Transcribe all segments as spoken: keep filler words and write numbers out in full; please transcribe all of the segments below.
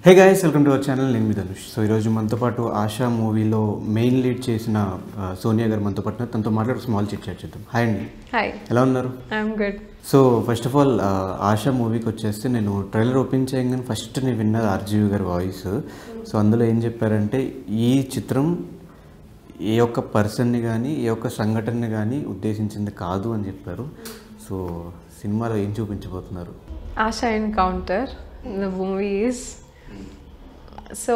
Hey guys, welcome to our channel. నేను మీ Dhanush. So ఈరోజు మనతో పాటు ఆశా మూవీలో మెయిన్ లీడ్ చేసిన సోనియా గారు మనతో పాటు, తనతో మాట్లాడు స్మాల్ చిట్ చాట్ చేద్దాం. హాయ్ అండి. హాయ్, ఎలా ఉన్నారు? I'm good. So first of all Asha మూవీకి వచ్చేస్తే నేను ట్రైలర్ ఓపెన్ చేయగానే ఫస్ట్ నేను విన్నది ఆర్జీవి గారి వాయిస్. సో అందులో ఏం చెప్పారంటే, ఈ చిత్రం ఏ ఒక్క పర్సన్ని కానీ ఏ ఒక్క సంఘటనని కానీ ఉద్దేశించింది కాదు అని చెప్పారు. సో సినిమాలో ఏం చూపించబోతున్నారు? Asha encounter the movie is so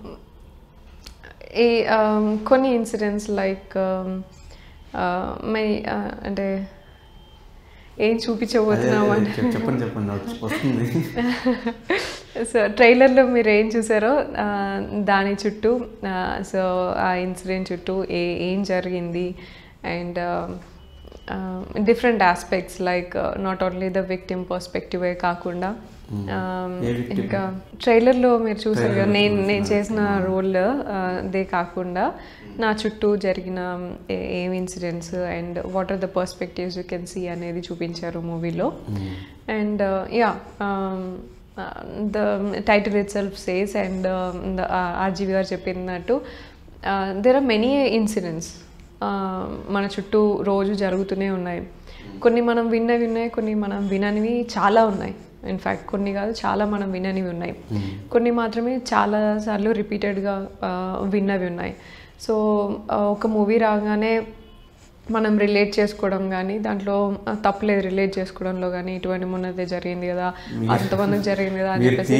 ఈ కొన్ని ఇన్సిడెంట్స్ లైక్ మై అంటే ఏం చూపించబోతున్నాం అంటే చెప్పండి చెప్పండి వస్తుంది. సో ట్రైలర్లో మీరు ఏం చూసారో దాని చుట్టూ, సో ఆ ఇన్సిడెంట్ చుట్టూ ఏ ఏం జరిగింది and different aspects like not only the victim పర్స్పెక్టివే కాకుండా ఇంకా ట్రైలర్లో మీరు చూసారు కదా, నేను నేను చేసిన రోల్ దే కాకుండా నా చుట్టూ జరిగిన ఏం incidents and what are the perspectives you can see అనేది చూపించారు మూవీలో. And yeah the title itself says and the RGV garu చెప్పినట్టు దేర్ ఆర్ మెనీ ఇన్సిడెంట్స్ మన చుట్టూ రోజు జరుగుతూనే ఉన్నాయి. కొన్ని మనం విన్నవి ఉన్నాయి, కొన్ని మనం విననివి చాలా ఉన్నాయి. ఇన్ఫ్యాక్ట్ కొన్ని కాదు, చాలా మనం విననివి ఉన్నాయి. కొన్ని మాత్రమే చాలా సార్లు రిపీటెడ్గా విన్నవి ఉన్నాయి. సో ఒక మూవీ రాగానే మనం రిలేట్ చేసుకోవడం కానీ, దాంట్లో తప్పలేదు రిలేట్ చేసుకోవడంలో కానీ, ఇటువంటి మొన్నదే జరిగింది కదా, అంతమందికి జరిగింది కదా అని చెప్పేసి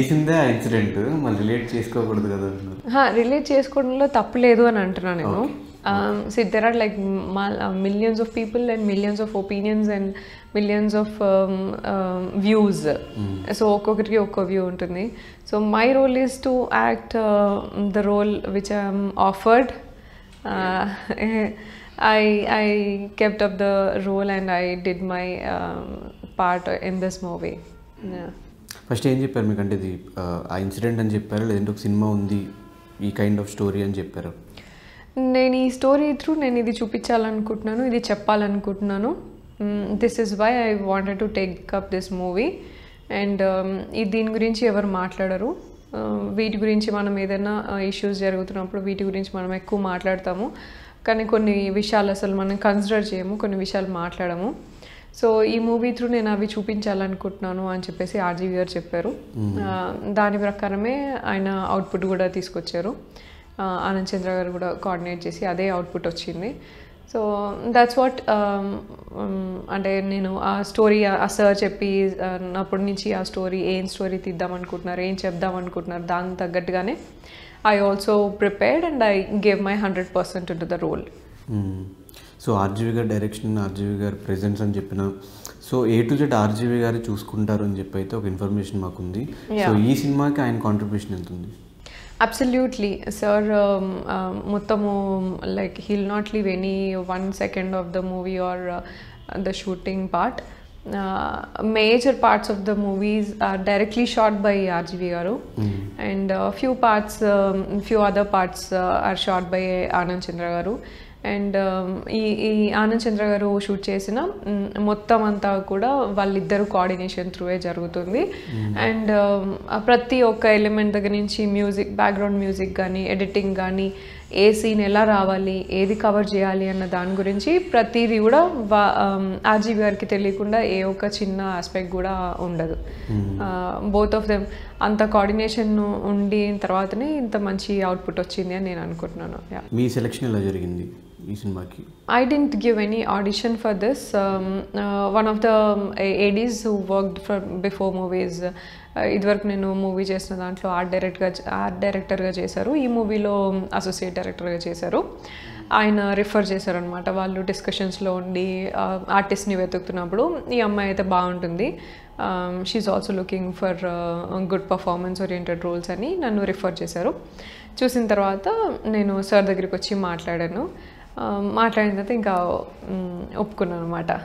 రిలేట్ చేసుకోవడంలో తప్పలేదు అని అంటున్నాను నేను. Um, see, there are like mal- uh, millions of people and millions of opinions and millions of um, um, views. Mm. So, ఒక్కొక్కరికి ఒక్కో వ్యూ ఉంటుంది. So, my role is to act uh, the role which I am offered. Uh, I I kept up the role and I did my um, part in this movie. Yeah. First ఏం చెప్పారు మీకు? అంటే ఇది ఆ incident అని చెప్పారు, లేదంటే ఒక సినిమా ఉంది ఈ కైండ్ ఆఫ్ స్టోరీ అని చెప్పారు? నేను ఈ స్టోరీ త్రూ నేను ఇది చూపించాలనుకుంటున్నాను, ఇది చెప్పాలనుకుంటున్నాను. This is why I wanted to take up this movie. And దీని గురించి ఎవరు మాట్లాడరు. వీటి గురించి మనం ఏదైనా ఇష్యూస్ జరుగుతున్నప్పుడు వీటి గురించి మనం ఎక్కువ మాట్లాడతాము, కానీ కొన్ని విషయాలు అసలు మనం కన్సిడర్ చేయము, కొన్ని విషయాలు మాట్లాడము. సో ఈ మూవీ త్రూ నేను అవి చూపించాలనుకుంటున్నాను అని చెప్పేసి ఆర్జీవి గారు చెప్పారు. దాని ప్రకారమే ఆయన అవుట్పుట్ కూడా తీసుకొచ్చారు. ఆనంద్ చంద్ర గారు కూడా కోఆర్డినేట్ చేసి అదే అవుట్పుట్ వచ్చింది. సో దాట్స్ వాట్ అంటే నేను ఆ స్టోరీ ఆ సార్ చెప్పి అప్పటి నుంచి ఆ స్టోరీ ఏం స్టోరీ తీద్దాం అనుకుంటున్నారు, ఏం చెప్దాం అనుకుంటున్నారు, దానికి తగ్గట్టుగానే I also prepared and I gave my hundred percent to the role. So ఆర్జీవి గారి డైరెక్షన్, ఆర్జీవి గారి ప్రెజెన్స్ అని చెప్పిన, so A to Z RGV garu చూసుకుంటారు అని చెప్పి అయితే ఒక ఇన్ఫర్మేషన్ మాకుంది. సో ఈ సినిమాకి ఆయన కాంట్రిబ్యూషన్ ఎంత ఉంది? Absolutely, sir. Um, um, Mottamu, like he'll not leave any one second of the movie or uh, the shooting part. Uh, major parts of the movies are directly shot by R G V Garu, mm. and a uh, few parts, um, few other parts uh, are shot by Anand Chandra Garu. And ఈ ఈ ఆనంద్ చంద్ర గారు shoot చేసిన మొత్తం అంతా కూడా వాళ్ళిద్దరు coordination త్రూవే జరుగుతుంది. And ప్రతి ఒక్క ఎలిమెంట్ దగ్గర నుంచి మ్యూజిక్, బ్యాక్గ్రౌండ్ మ్యూజిక్ కానీ, ఎడిటింగ్ కానీ, ఏ సీన్ ఎలా రావాలి, ఏది కవర్ చేయాలి అన్న దాని గురించి ప్రతిదీ కూడా వా ఆర్జీవి గారికి తెలియకుండా ఏ ఒక్క చిన్న ఆస్పెక్ట్ కూడా ఉండదు. బోత్ ఆఫ్ దెమ్ అంత కోఆర్డినేషన్ ఉండి తర్వాతనే ఇంత మంచి అవుట్పుట్ వచ్చింది అని నేను అనుకుంటున్నాను. మీ సెలెక్షన్ ఎలా జరిగింది ఈ సినిమాకి? I didn't give any audition for this. Um, uh, one of the A Ds who worked for before movies, ఇదివరకు నేను మూవీ చేసిన దాంట్లో ఆర్ట్ డైరెక్ట్గా ఆర్ట్ డైరెక్టర్గా చేశారు, ఈ మూవీలో అసోసియేట్ డైరెక్టర్గా చేశారు. ఆయన రిఫర్ చేశారనమాట. వాళ్ళు డిస్కషన్స్లో ఉండి ఆర్టిస్ట్ని వెతుకుతున్నప్పుడు ఈ అమ్మాయి అయితే బాగుంటుంది, she also looking for good performance oriented roles అని నన్ను రిఫర్ చేశారు. చూసిన తర్వాత నేను సార్ దగ్గరికి వచ్చి మాట్లాడాను. మాట్లాడిన తర్వాత ఇంకా ఒప్పుకున్నాను అనమాట.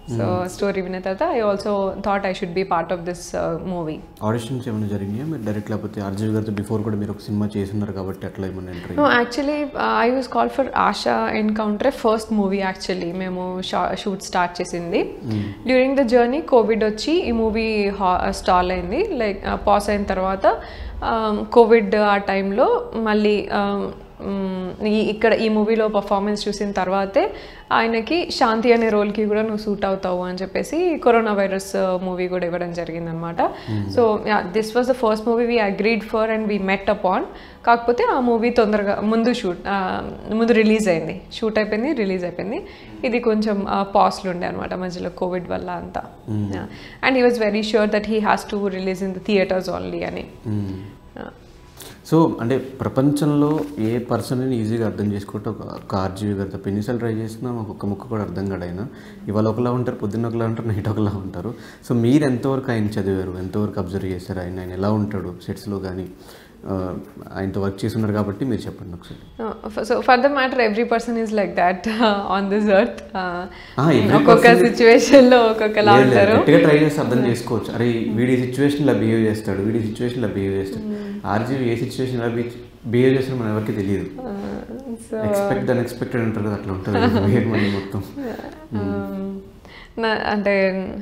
సో స్టోరీ విన్న తర్వాత I also thought I should be part of this movie. Auditions ఏమైనా జరిగినాయా మీరు డైరెక్ట్, లేకపోతే ఆర్జీవి గారితో బిఫోర్ కూడా మీరు ఒక సినిమా చేస్తున్నారు కాబట్టి అట్లా ఏమైనా entry? No, actually I was call for Asha encounter first movie. Actually మేము షూట్ స్టార్ట్ చేసింది డ్యూరింగ్ ద జర్నీ కోవిడ్ వచ్చి ఈ మూవీ స్టాల్ అయింది. లైక్ పాస్ అయిన తర్వాత కోవిడ్ ఆ టైంలో మళ్ళీ ఇక్కడ ఈ మూవీలో పర్ఫార్మెన్స్ చూసిన తర్వాతే ఆయనకి శాంతి అనే రోల్కి కూడా నువ్వు సూట్ అవుతావు అని చెప్పేసి కరోనా వైరస్ మూవీ కూడా ఇవ్వడం జరిగిందనమాట. So this was the first movie we agreed for and we met upon. కాకపోతే ఆ మూవీ తొందరగా ముందు షూట్ ముందు రిలీజ్ అయింది, షూట్ అయిపోయింది, రిలీజ్ అయిపోయింది. ఇది కొంచెం పాస్లు ఉండే అనమాట మధ్యలో కోవిడ్ వల్ల అంతా. And he was very sure that he has to release in the theatres only అని. సో అంటే ప్రపంచంలో ఏ పర్సన్ అని ఈజీగా అర్థం చేసుకుంటే ఒక ఆర్జీవి గారు తప్ప ఎన్నిసార్లు ట్రై చేసినా ఒక్కొక్క ముక్క కూడా అర్థం కాడైనా ఇవాళ ఒకలా ఉంటారు, పొద్దున్న ఒకలా ఉంటారు, నైట్ ఒకలా ఉంటారు. సో మీరు ఎంతవరకు ఆయన చదివారు, ఎంతవరకు అబ్జర్వ్ చేశారు, ఆయన ఆయన ఎలా ఉంటాడు సెట్స్లో కానీ ఆయనతో వర్క్ చేస్తున్నారు కాబట్టి మీరు చెప్పండి ఒకసారి. So for the matter every person is like that on this earth. ఒక్కొక్క సిచ్యువేషన్లో ఒక్కొక్కలా ఉంటారు. ట్రై చేసి అర్థం చేసుకోవచ్చు, అరే వీడి సిచ్యువేషన్లో బిహేవ్ చేస్తాడు, వీడి సిచ్యువేషన్లో బిహేవ్ చేస్తాడు. ఆర్జీవి ఏ సిచ్యువేషన్ ఎలా బిహేవ్ చేస్తాడో మన ఎవరికి తెలియదు. ఎక్స్పెక్ట్ అన్ఎక్స్పెక్టెడ్ అంటారు కదా, అట్లా ఉంటుంది మొత్తం. అంటే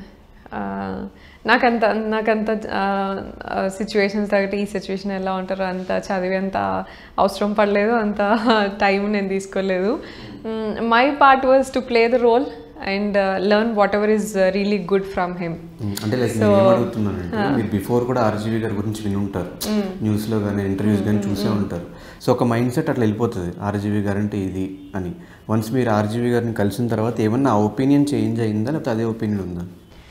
నాకంత నాకంత సిచ్యువేషన్స్ తగ్గట్టు ఈ సిచ్యువేషన్ ఎలా ఉంటారో అంత చదివి అంత అవసరం పడలేదు, అంత టైం నేను తీసుకోలేదు. My part was to play the role and learn whatever is really good from him. అంటే లైక్ నేను ఏమడుగుతున్నానంటే మీరు బిఫోర్ కూడా ఆర్జీవి గారి గురించి విని ఉంటారు, న్యూస్లో కానీ ఇంటర్వ్యూస్ కానీ చూసే ఉంటారు. సో ఒక మైండ్ సెట్ అట్లా వెళ్ళిపోతుంది ఆర్జీవి గారు అంటే ఇది అని. వన్స్ మీరు ఆర్జీవి గారిని కలిసిన తర్వాత ఏమన్నా ఆ ఒపీనియన్ చేంజ్ అయిందా, లేకపోతే అదే ఒపీనియన్ ఉందా?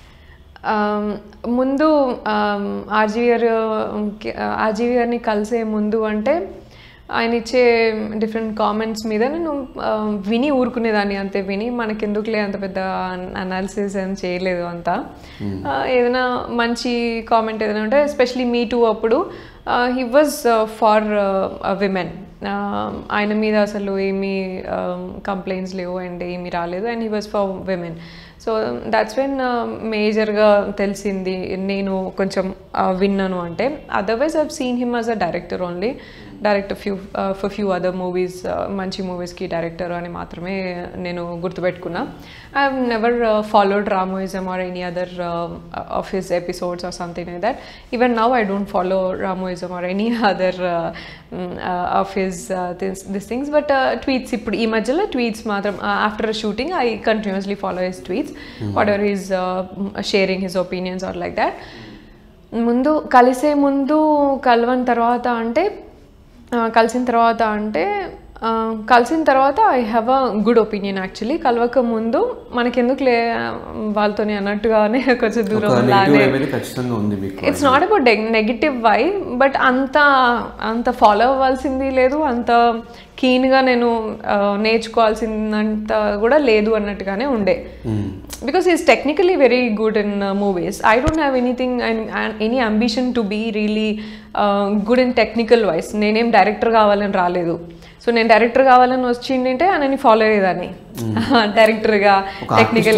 ముందు ఆర్జీవి గారు ఆర్జీవి గారిని కలిసే ముందు అంటే ఆయన ఇచ్చే డిఫరెంట్ కామెంట్స్ మీద నేను విని ఊరుకునేదాన్ని, అంతే. విని మనకెందుకులే అంత పెద్ద అనాలిసిస్ ఏం చేయలేదు అంతా. ఏదైనా మంచి కామెంట్ ఏదైనా ఉంటే ఎస్పెషలీ మీ టూ అప్పుడు హీ వాజ్ ఫార్ విమెన్. ఆయన మీద అసలు ఏమీ కంప్లైంట్స్ లేవు అండ్ ఏమీ రాలేదు, and he was for women. So that's when మేజర్గా తెలిసింది నేను కొంచెం విన్నాను అంటే. Otherwise I've seen him as a director only, director few for few other movies, మంచి మూవీస్కి డైరెక్టర్ అని మాత్రమే నేను గుర్తుపెట్టుకున్నా. I have never followed Ramuism or any other of his episodes or something like that. Even now I don't follow Ramuism or any other of his this things. But tweets ఇప్పుడు ఈ మధ్యలో tweets మాత్రం after shooting I continuously follow his tweets, whatever is sharing his opinions or like that. ముందు కలిసే ముందు కలవని తర్వాత అంటే కలిసిన తర్వాత అంటే కలిసిన తర్వాత I have a good opinion actually. కలవక ముందు మనకెందుకులే వాళ్ళతోనే అన్నట్టుగానే కొంచెం దూరం లానే. It's not about negative why, but అంత అంత ఫాలో అవ్వాల్సింది లేదు, అంత కీన్గా నేను నేర్చుకోవాల్సినంత కూడా లేదు అన్నట్టుగానే ఉండే. Because is technically very good in movies. I don't have anything any ambition to be really good in technical wise. నేనేం డైరెక్టర్ కావాలని రాలేదు. సో నేను డైరెక్టర్ కావాలని వచ్చిందంటే ఆయనని ఫాలో అయ్యేదాన్ని డైరెక్టర్గా. టెక్నికల్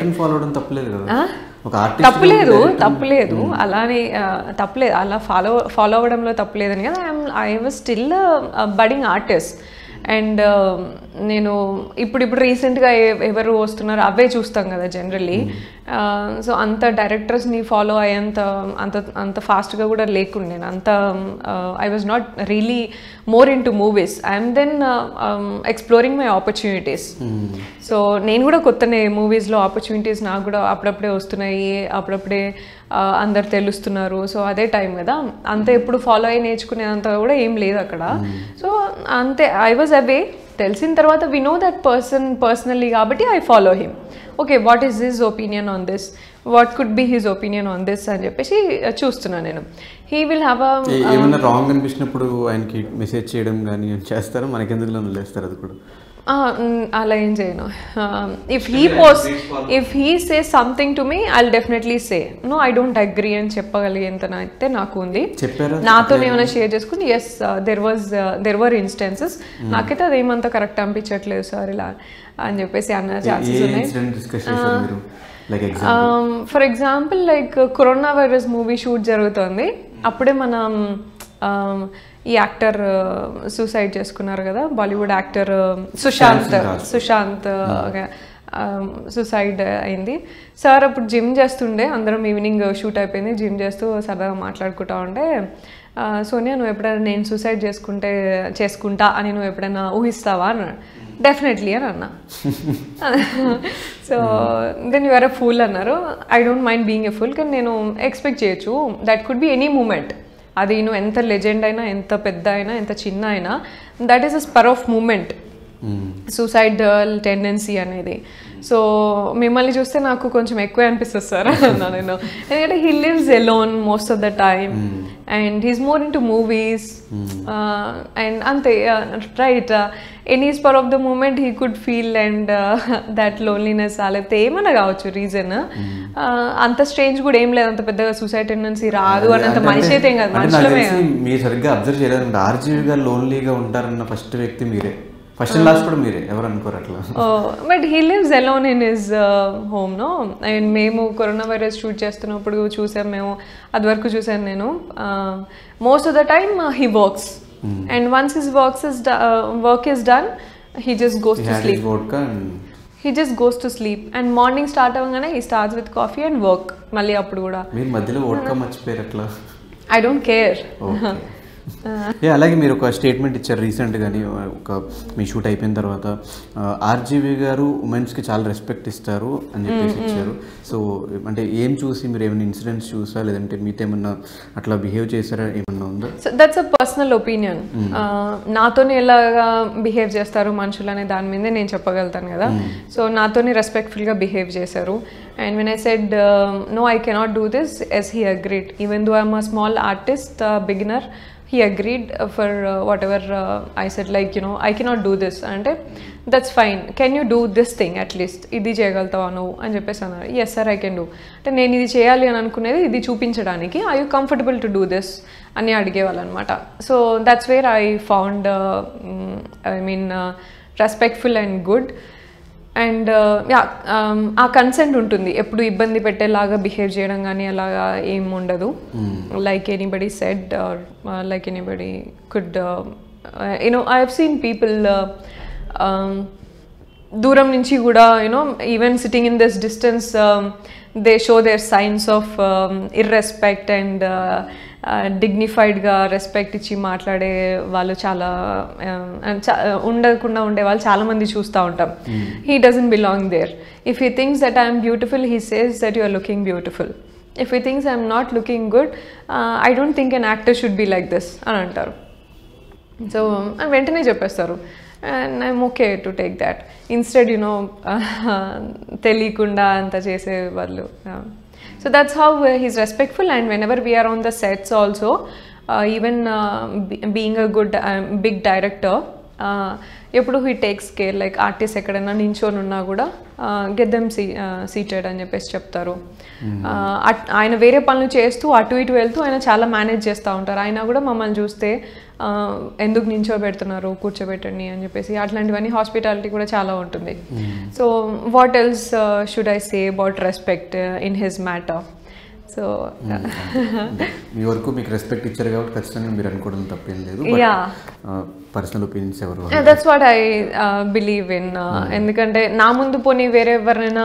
తప్పులేదు తప్పులేదు అలానే తప్పులేదు, అలా ఫాలో ఫాలో అవ్వడంలో తప్పులేదని కదా. I'm I was still budding artist. And నేను ఇప్పుడు ఇప్పుడు రీసెంట్గా ఎవరు వస్తున్నారు అవే చూస్తాం కదా జనరల్లీ. సో అంత డైరెక్టర్స్ని ఫాలో అయ్యేంత అంత అంత ఫాస్ట్గా కూడా లేకుండే. అంత I was not really more into movies. I'm then exploring my opportunities. So నేను కూడా కొత్తనే మూవీస్లో ఆపర్చునిటీస్ నాకు కూడా అప్పుడప్పుడే వస్తున్నాయి, అప్పుడప్పుడే అందరు తెలుస్తున్నారు. సో అదే టైం కదా, అంత ఎప్పుడు ఫాలో అయ్యి నేర్చుకునేదంతా కూడా ఏం లేదు అక్కడ. సో అంతే, ఐ వాజ్ అవే. తెలిసిన తర్వాత we know that person personally కాబట్టి I follow him. Okay, what is his opinion on this, what could be his opinion on this అని చెప్పేసి చూస్తున్నాను నేను. హీ విల్ హ్యావ్ ఏమైనా రాంగ్ అనిపించినప్పుడు ఆయనకి మెసేజ్ చేయడం కానీ చేస్తారా, మనకెందుకు వదిలేస్తారు అది కూడా? అలా ఏం చేయను. If he post if he say something to me I will definitely say no I don't agree అని చెప్పగలిగేంత అయితే నాకు ఉంది. నాతో ఏమైనా షేర్ చేసుకుని yes there was there were instances నాకైతే అదేమంతా కరెక్ట్ అనిపించట్లేదు సార్ ఇలా అని చెప్పేసి అన్న ఛాన్సెస్ ఉన్నాయి. Like example for example like corona virus movie shoot జరుగుతుంది, అప్పుడే మనం um, ఈ యాక్టర్ సూసైడ్ చేసుకున్నారు కదా, బాలీవుడ్ యాక్టర్ సుశాంత్ సుశాంత్ సూసైడ్ అయింది. సార్ అప్పుడు జిమ్ చేస్తుండే, అందరం ఈవినింగ్ షూట్ అయిపోయింది, జిమ్ చేస్తూ సరదాగా మాట్లాడుకుంటా ఉంటే, సోనియా నువ్వు ఎప్పుడైనా నేను సూసైడ్ చేసుకుంటే చేసుకుంటా అని నువ్వు ఎప్పుడైనా ఊహిస్తావా అన్నాడు. డెఫినెట్లీ అని అన్నా. So then you are a fool అన్నారు. I don't mind being a fool, కానీ నేను ఎక్స్పెక్ట్ చేయొచ్చు that could be any moment. అది నువ్వు ఎంత లెజెండ్ అయినా, ఎంత పెద్ద అయినా, ఎంత చిన్న అయినా, that is a spur of moment, suicidal tendency అనేది. సో మిమ్మల్ని చూస్తే నాకు కొంచెం ఎక్కువ అనిపిస్తుంది సార్ అన్నా నేను, ఎందుకంటే he lives alone most of the time and he's more into movies and అంతే right. Any spur of the moment he could feel and that loneliness లేకపోతే ఏమన్నా కావచ్చు రీజన్. అంత స్ట్రేంజ్ కూడా ఏం లేదు, అంత పెద్దగా సూసైడ్ టెండెన్సీ రాదు అన్నంత మనిషి అయితే ఏం కాదు, మనుషులమే. మీరు సరిగ్గా అబ్జర్వ్ చేయలేదు, ఆర్జీవి గారు లోన్లీగా ఉంటారన్న ఫస్ట్ వ్యక్తి మీరే, ఫస్ట్ అండ్ లాస్ట్ కూడా మీరే, ఎవరు అనుకోరు అట్లా. But he lives alone in his home no. And మేము కరోనా వైరస్ షూట్ చేస్తున్నప్పుడు చూసాం, మేము అది వరకు చూసాను నేను. Most of the time he works and once his works is work is done he just goes to sleep. He just goes to sleep and morning start అవ్వగానే he starts with coffee and work. మళ్ళీ అప్పుడు కూడా మీరు మధ్యలో vodka మర్చిపోయారు అట్లా. I don't care. అలాగే మీరు ఒక స్టేట్మెంట్ ఇచ్చారు రీసెంట్గాని, ఒక మీ షూట్ అయిపోయిన తర్వాత ఆర్జీవి గారు ఉమెన్స్కి చాలా రెస్పెక్ట్ ఇస్తారు అని చెప్పేసి ఇచ్చారు. సో అంటే ఏం చూసి మీరు ఏమైనా ఇన్సిడెంట్స్ చూసా, లేదంటే మీతో ఏమన్నా అట్లా బిహేవ్ చేశారా, ఏమన్నా ఉందా? So that's a personal opinion. నాతోనే ఎలాగా బిహేవ్ చేస్తారు మనుషులు అనే దాని మీదే నేను చెప్పగలుగుతాను కదా. సో నాతోనే రెస్పెక్ట్ఫుల్గా బిహేవ్ చేశారు. And when I said, uh, no, I cannot do this, as he agreed. Even though I'm a small artist, uh, beginner, he agreed uh, for uh, whatever uh, I said, like, you know, I cannot do this. And that's fine. Can you do this thing at least? Idi cheyagaltava nu ani cheppesi annaru. Yes sir, I can do. Ante nenu idi cheyali ani anukunedi idi చూపించడానికి, are you comfortable to do this అని అడిగేవాళ్ళు అనమాట. So that's where I found, uh, I mean, uh, respectful and good. And yeah ఆ consent ఉంటుంది, ఎప్పుడు ఇబ్బంది పెట్టేలాగా behave చేయడం కానీ అలాగా ఏం ఉండదు. Like anybody said or like anybody could you know I have seen people దూరం నుంచి కూడా you know even sitting in this distance they show their signs of irrespect and డిగ్నిఫైడ్గా రెస్పెక్ట్ ఇచ్చి మాట్లాడే వాళ్ళు చాలా ఉండకుండా ఉండే వాళ్ళు చాలామంది చూస్తూ ఉంటాం. He doesn't belong there. If he thinks that I'm beautiful, he says that you are looking beautiful. If he thinks I'm not looking good, I don't think an actor should be like this అని అంటారు. So వెంటనే చెప్పేస్తారు. And I'm okay to take that instead you know తెలియకుండా అంత చేసే వాళ్ళు. So that's how uh, he's respectful. And whenever we are on the sets also, uh, even uh, be, being a good um, big director, ఎప్పుడు he takes care, like artist ఎక్కడైనా నించొని ఉన్నా కూడా get them see seated అని చెప్పేసి చెప్తారు. ఆయన వేరే పనులు చేస్తూ అటు ఇటు వెళ్తూ ఆయన చాలా మేనేజ్ చేస్తూ ఉంటారు. ఆయన కూడా మమ్మల్ని చూస్తే ఎందుకు నించోబెడుతున్నారు, కూర్చోబెట్టండి అని చెప్పేసి అట్లాంటివన్నీ హాస్పిటాలిటీ కూడా చాలా ఉంటుంది. So what else should I say about respect in his matter. So మీ వరకు మీకు రెస్పెక్ట్ ఇచ్చారు కాబట్టి ఖచ్చితంగా మీరు అనుకోవడం తప్పేం లేదు. పర్సనల్ ఒపీనియన్స్ ఎవరు, that's what I believe in. ఎందుకంటే నా ముందు పోనీ వేరే ఎవరినైనా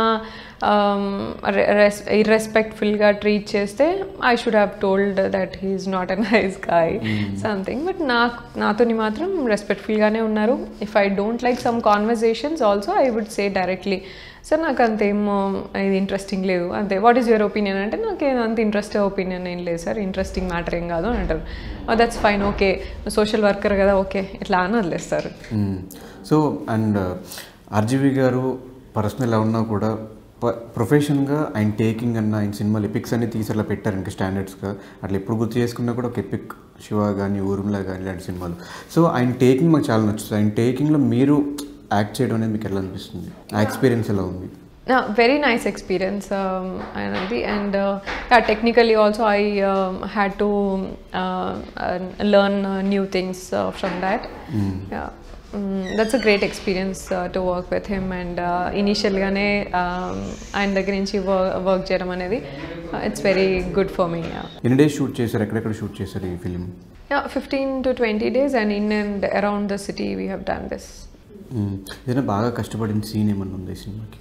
ఇర్రెస్పెక్ట్ఫుల్గా ట్రీట్ చేస్తే I should have told that he's not a nice guy something. But నాకు నాతోని మాత్రం రెస్పెక్ట్ఫుల్గానే ఉన్నారు. If I don't like some conversations also I would say directly, sir నాకు అంతేం ఇది ఇంట్రెస్టింగ్ లేదు అంతే. వాట్ ఈస్ యువర్ ఒపీనియన్ అంటే నాకు అంత ఇంట్రెస్ట్ ఒపీనియన్ ఏం లేదు సార్, ఇంట్రెస్టింగ్ మ్యాటర్ ఏం కాదు అని అంటారు. That's fine, okay social worker కదా, ఓకే ఇట్లా అని వదిలేస్తారు. సో అండ్ ఆర్జీవి గారు పర్సనల్ ఎలా ఉన్నా కూడా ప్రొఫెషన్గా ఆయన టేకింగ్ అన్న ఆయన సినిమాలు ఎపిక్స్ అన్ని తీసి అట్లా పెట్టారు ఇంకా స్టాండర్డ్స్గా. అట్లా ఎప్పుడు గుర్తు చేసుకున్నా కూడా ఒక ఎపిక్ శివ కానీ ఊర్మిళ కానీ ఇలాంటి సినిమాలు. సో ఆయన టేకింగ్ మాకు చాలా నచ్చుతుంది. ఆయన టేకింగ్లో మీరు యాక్ట్ చేయడం అనేది మీకు ఎలా అనిపిస్తుంది, ఆ ఎక్స్పీరియన్స్ ఎలా ఉంది? వెరీ నైస్ ఎక్స్పీరియన్స్ అయినది. And technically also I had to learn new things from that. That's a great experience to work with him and ఇనీషియల్గానే ఆయన దగ్గర నుంచి వర్క్ చేయడం అనేది it's very good for me. ఎన్ని డేస్ షూట్ చేశారు, ఎక్కడెక్కడ షూట్ చేశారు ఈ film? Fifteen to twenty days and in and around the city we have done this. ఏదైనా బాగా కష్టపడిన సీన్ ఏమన్నా ఉంది ఈ సినిమాకి?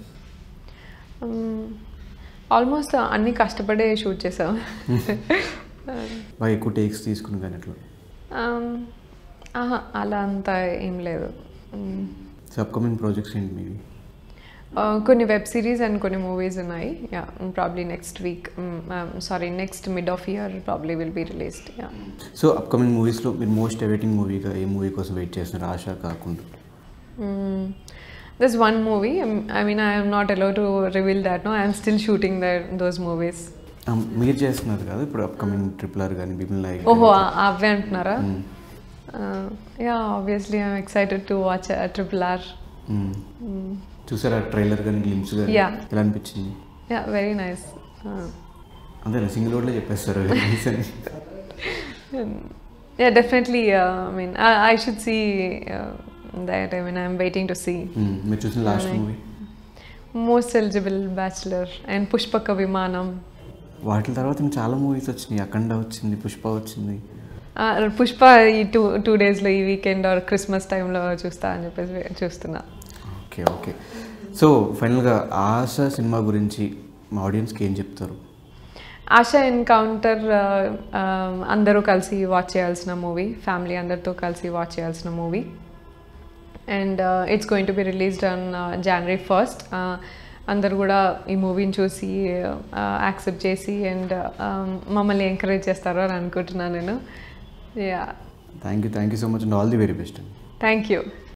ఆల్మోస్ట్ అన్నీ కష్టపడే షూట్ చేసాం. బాగా ఎక్కువ టేక్స్ తీసుకుని కానీ అట్లా? ఆహా, అలా అంతా ఏం లేదు. సో అప్కమింగ్ ప్రాజెక్ట్స్ ఏంటి మీవి? కొన్ని వెబ్ సిరీస్ అండ్ కొన్ని మూవీస్ ఉన్నాయి. Yeah, probably next week, sorry next mid of year probably will be released. Yeah. So upcoming మూవీస్లో మీరు మోస్ట్ అవైటింగ్ మూవీగా ఏ మూవీ కోసం వెయిట్ చేస్తున్నారు, ఆశ కాకుండా? There's one movie. I mean, I am not allowed to reveal that. No, I am still shooting that those movies. మీరు చేస్తున్నారు కదా ఇప్పుడు అప్కమింగ్ ట్రిపుల్ ఆర్ కానీ బిగిన్ లైక్? ఓహో, అవే అంటున్నారా? Yeah, obviously I'm excited to watch triple R. చూసారా trailer కానీ గ్లిమ్స్ కానీ? ఎలా అనిపించింది? Yeah, very nice. అంతేనా, సింగిల్ వర్డ్లో చెప్పేస్తారు? Yeah, definitely. I mean I should see that. I mean, I'm waiting to see. మీరు చూసిన last movie? Most eligible bachelor and Pushpaka Vimanam. వాటి తర్వాత చాలా మూవీస్ వచ్చినాయి, అఖండ వచ్చింది, పుష్ప వచ్చింది. పుష్ప ఈ టూ టూ డేస్లో ఈ వీకెండ్ ఆర్ క్రిస్మస్ టైంలో చూస్తా అని చెప్పేసి చూస్తున్నా. Okay okay. సో ఫైనల్గా ఆశ సినిమా గురించి మా ఆడియన్స్కి ఏం చెప్తారు? ఆశ ఎన్కౌంటర్ అందరూ కలిసి వాచ్ చేయాల్సిన మూవీ, ఫ్యామిలీ అందరితో కలిసి వాచ్ చేయాల్సిన movie. And it's going to be released on January first. అందరు కూడా ఈ మూవీని చూసి యాక్సెప్ట్ చేసి అండ్ మమ్మల్ని ఎంకరేజ్ చేస్తారు అని అనుకుంటున్నాను నేను. Yeah, thank you thank you so much and all the very best. Thank you.